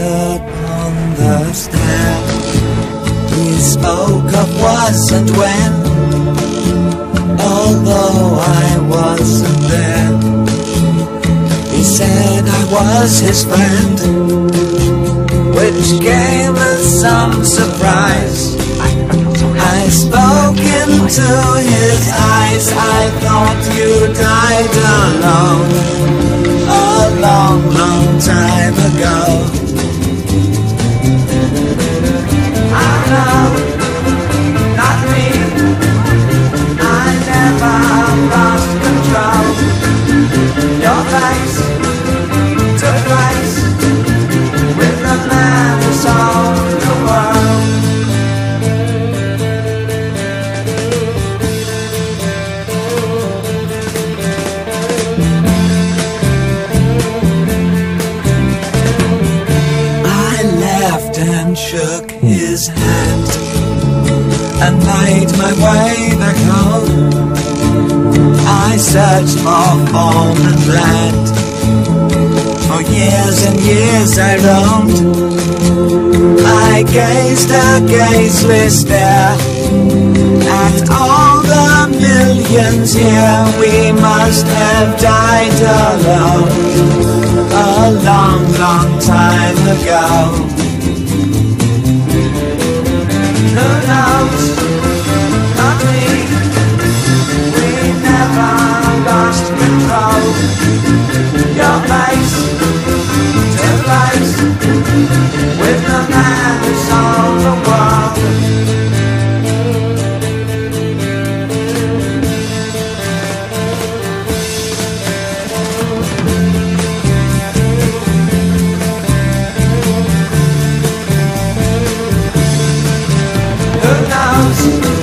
stood on the stair. We spoke of was and when, although I wasn't there. He said I was his friend, which gave us some surprise. I spoke into his eyes. I thought you died alone a long, long time ago. I know, not me, I never lost control. Your face took place with the man who sold the world. And shook his hand and made my way back home. I searched for form and land. For years and years I roamed. I gazed a gazeless stare at all the millions here. We must have died alone a long, long time ago. Who knows? Not me. We never lost control. Your face to face with the man who sold the world. Who knows?